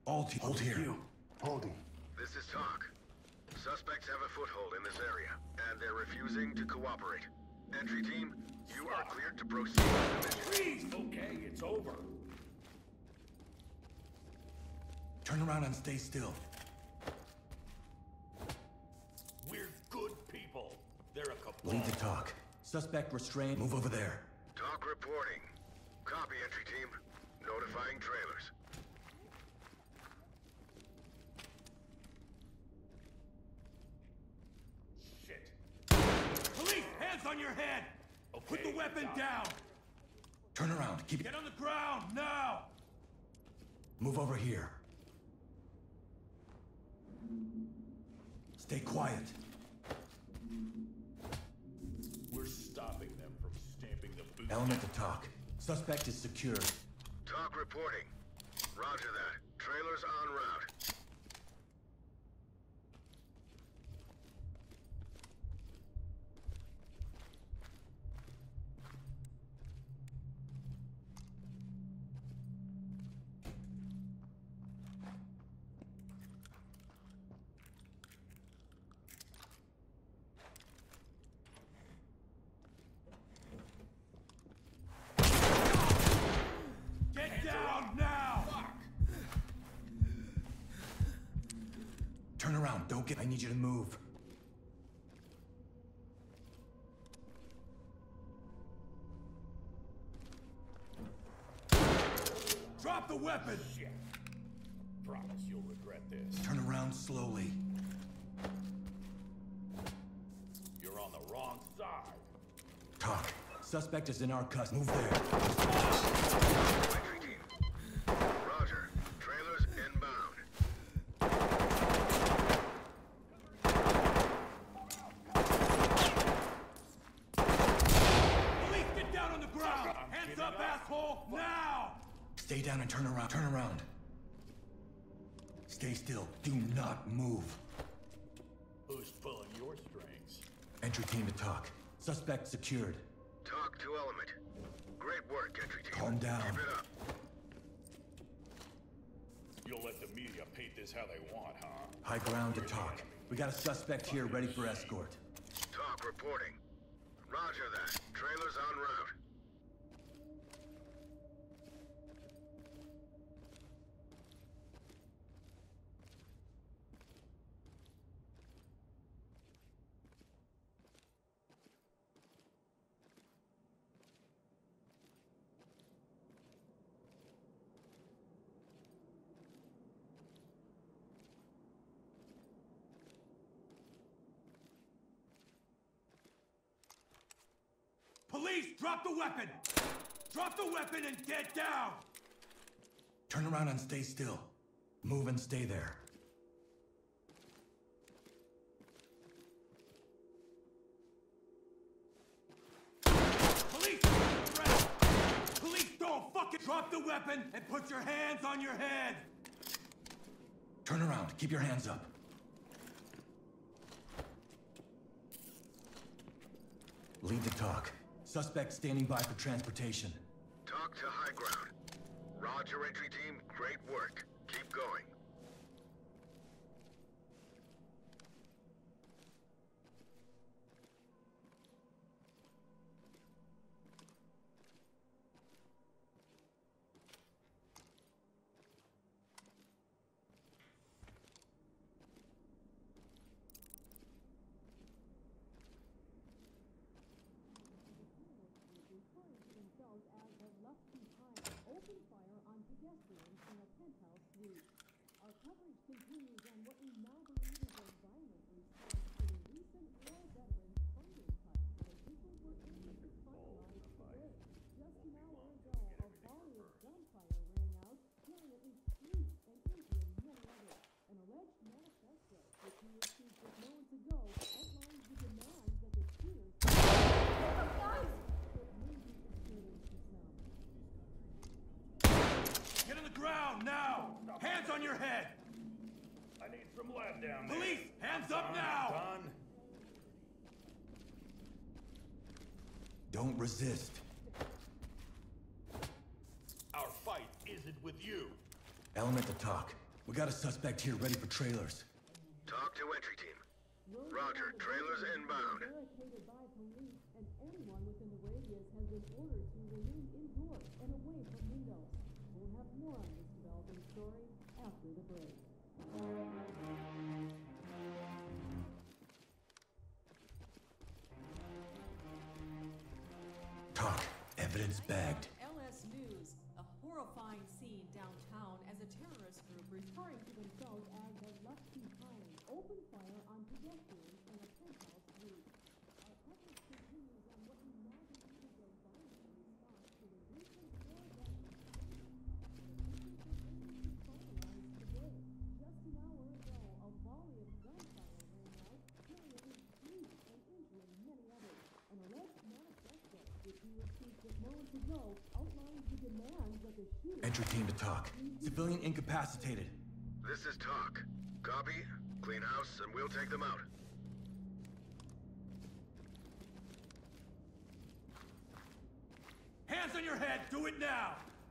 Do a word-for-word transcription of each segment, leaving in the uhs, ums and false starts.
All team, hold here. You. Holding. This is talk. Suspects have a foothold in this area, and they're refusing to cooperate. Entry team, you are cleared to proceed with the mission. Please! Okay, it's over. Turn around and stay still. We're good people. They're a couple. Lead the talk. Suspect restrained. Move over there. Talk reporting. Copy, entry team. Notifying trailers. Shit. Police, hands on your head! Okay, Put the weapon stop. down! Turn around, keep it. Get on the ground, now! Move over here. Stay quiet. We're stopping them from stamping the boot. Element to talk. Suspect is secured. Talk reporting. Roger that. Trailers en route. Get down now! Fuck! Turn around, don't get. I need you to move. Drop the weapon! Shit. Promise you'll regret this. Turn around slowly. You're on the wrong side. Talk. Suspect is in our custody. Move there. Entry team. Roger. Trailers inbound. Police, get down on the ground! Hands up, asshole! Now! Stay down and turn around. Turn around. Stay still. Do not move. Who's pulling your strings? Entry team to talk. Suspect secured. Talk to element. Great work, entry team. Calm down. Keep it up. You'll let the media paint this how they want, huh? High ground to talk. We got a suspect here ready for escort. Talk reporting. Roger that. Trailers en route. Police, drop the weapon! Drop the weapon and get down! Turn around and stay still. Move and stay there. Police! Police, don't fucking drop the weapon and put your hands on your head! Turn around, keep your hands up. Lead the talk. Suspect standing by for transportation. Talk to high ground. Roger, entry team. Great work. Keep going. themselves as have left behind open fire on pedestrians in a penthouse suite. Our coverage continues on what we now believe is a violent response to the recent war veterans funding cut that officials were able to finalize today. Just an hour ago, a volley of gunfire rang out, killing at least three and injuring many others. An alleged manifesto, which we received just moments ago, outlines the demands that the shooters Get on the ground, now! Hands on your head! I need some lead down there. Police, hands up Done, now! Done. Don't resist. Our fight isn't with you. Element to talk. We got a suspect here ready for trailers. Talk to entry team. Roger, trailers inbound. Barricaded by police, and anyone within the radius has been ordered to remain indoors and away from windows. We'll have more on this developing story after the break. Talk. Evidence bagged. L S News, a horrifying scene downtown as a terrorist group referring to themselves as the Left Behind opened fire on pedestrians in a penthouse suite. Our coverage continues on what we now believe is a violent response to the recent war that finalized today. Just an hour ago, a volley of gunfire rang out, killing at least three and injuring many others. An alleged manifesto, which we received just moments ago, outlines the demands that the shooter... Entry team to talk. Civilian incapacitated. This is Talk. Copy? Clean house, and we'll take them out. Hands on your head! Do it now!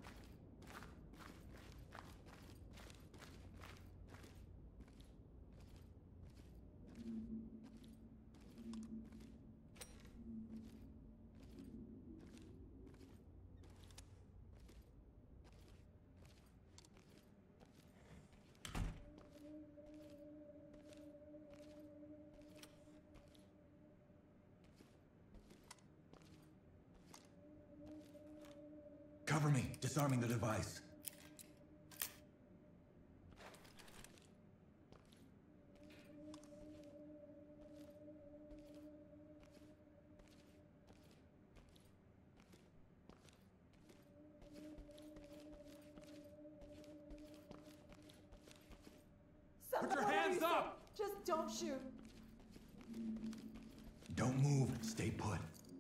Cover me. Disarming the device. Put your hands up! Just don't shoot. Don't move. Stay put.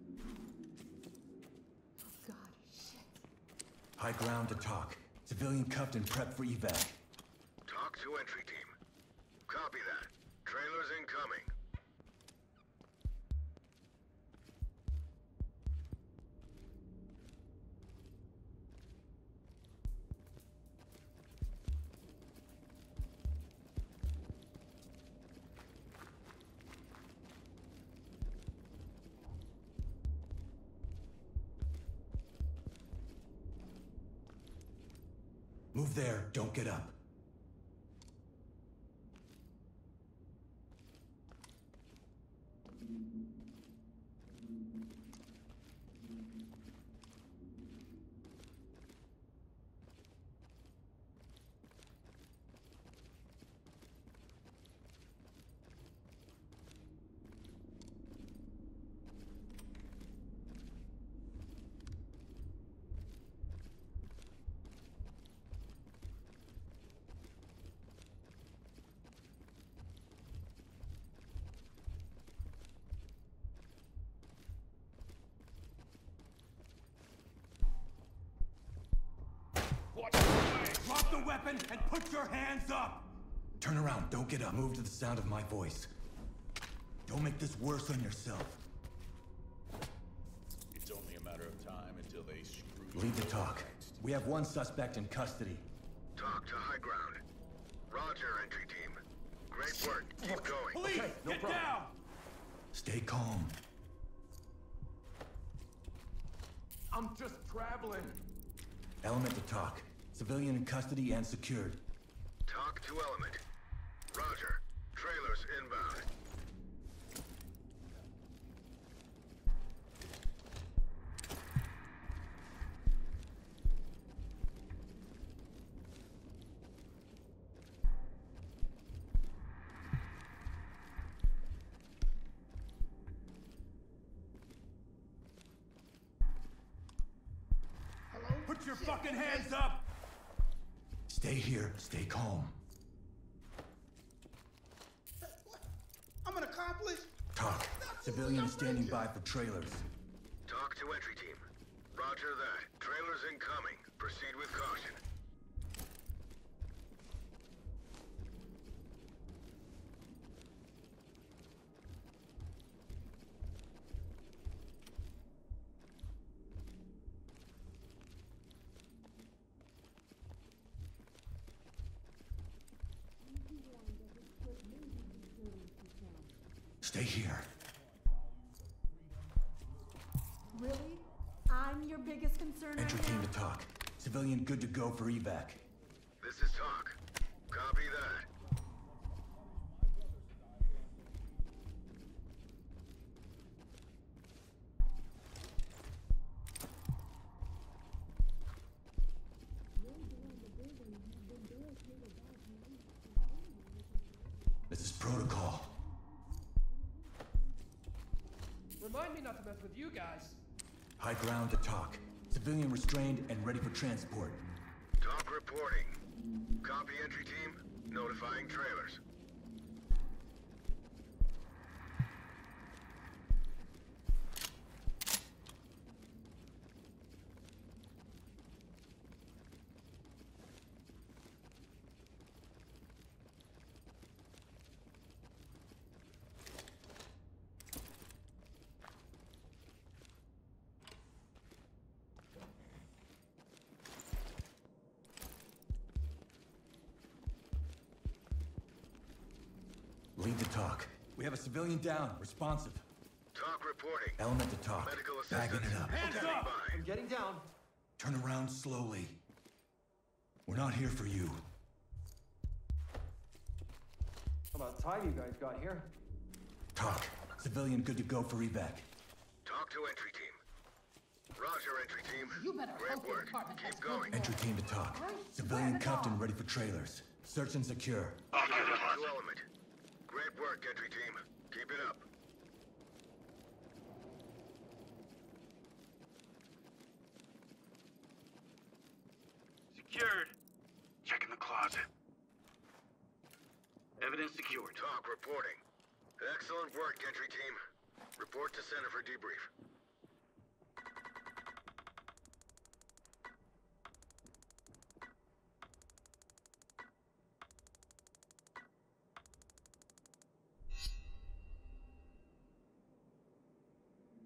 God, shit. High ground to talk. Civilian cuffed and prepped for evac. Talk to entry team. Copy that. Trailers incoming. Move there. Don't get up. Drop the weapon and put your hands up! Turn around, don't get up. Move to the sound of my voice. Don't make this worse on yourself. It's only a matter of time until they screw Lead the you talk. next. We have one suspect in custody. Talk to high ground. Roger, entry team. Great work. Keep going. Police! Okay, no get problem. down! Stay calm. I'm just traveling. Element to talk. Civilian in custody and secured. Talk to element. Roger. Trailers inbound. Put your fucking hands up! Stay here. Stay calm. I'm an accomplice. Talk. Civilian standing by for trailers. Talk to entry team. Roger that. Trailers incoming. Proceed with caution. Stay here. Really? I'm your biggest concern right Entry now? team to talk. Civilian good to go for evac. This is talk. Copy that. This is protocol. Remind me not to mess with you guys. High ground to talk. Civilian restrained and ready for transport. Talk reporting. Copy entry team. Notifying trailers. Lead to talk. We have a civilian down, responsive. Talk reporting. Element to talk. Medical Bagging assistance. it up. Hands Standing up! by. I'm getting down. Turn around slowly. We're not here for you. How about time you guys got here? Talk. Civilian good to go for evac. Talk to entry team. Roger, entry team. You better Great hope the work. department has Keep going. Entry team to talk. Civilian cuffed and ready for trailers. Search and secure. To element. Great work, entry team. Keep it up. Secured. Checking the closet. Evidence secured. Talk reporting. Excellent work, entry team. Report to center for debrief.